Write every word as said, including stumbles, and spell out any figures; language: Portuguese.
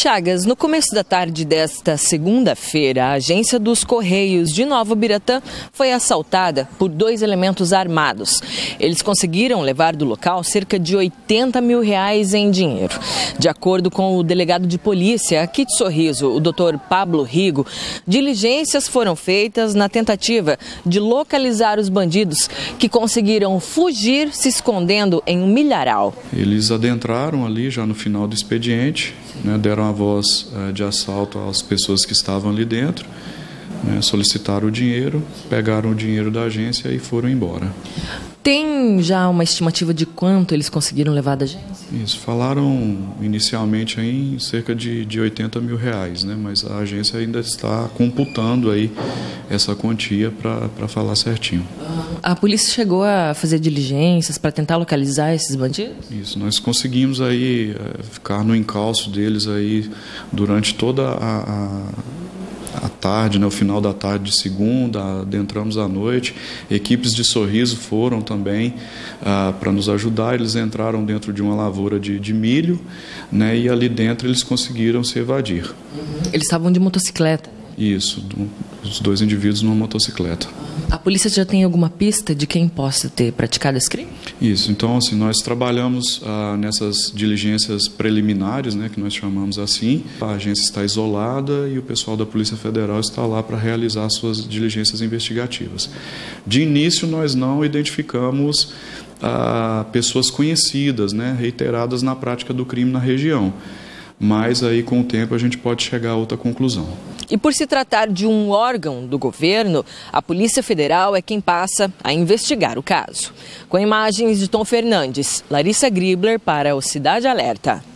Chagas, no começo da tarde desta segunda-feira, a agência dos Correios de Nova Ubiratã foi assaltada por dois elementos armados. Eles conseguiram levar do local cerca de oitenta mil reais em dinheiro. De acordo com o delegado de polícia aqui de Sorriso, o doutor Pablo Rigo, diligências foram feitas na tentativa de localizar os bandidos que conseguiram fugir se escondendo em um milharal. Eles adentraram ali já no final do expediente, né, deram a voz eh, de assalto às pessoas que estavam ali dentro, né, solicitaram o dinheiro, pegaram o dinheiro da agência e foram embora. Tem já uma estimativa de quanto eles conseguiram levar da agência? Isso, falaram inicialmente em cerca de, de oitenta mil reais, né, mas a agência ainda está computando aí essa quantia para falar certinho. A polícia chegou a fazer diligências para tentar localizar esses bandidos? Isso, nós conseguimos aí é, ficar no encalço deles aí durante toda a... a à tarde, né, o final da tarde de segunda, adentramos à noite. Equipes de Sorriso foram também ah, para nos ajudar. Eles entraram dentro de uma lavoura de, de milho, né, e ali dentro eles conseguiram se evadir. Eles estavam de motocicleta? Isso, do, os dois indivíduos numa motocicleta. A polícia já tem alguma pista de quem possa ter praticado esse crime? Isso, então assim, nós trabalhamos ah, nessas diligências preliminares, né, que nós chamamos assim. A agência está isolada e o pessoal da Polícia Federal está lá para realizar suas diligências investigativas. De início, nós não identificamos ah, pessoas conhecidas, né, reiteradas na prática do crime na região. Mas aí, com o tempo, a gente pode chegar a outra conclusão. E por se tratar de um órgão do governo, a Polícia Federal é quem passa a investigar o caso. Com imagens de Tom Fernandes, Larissa Gribler para o Cidade Alerta.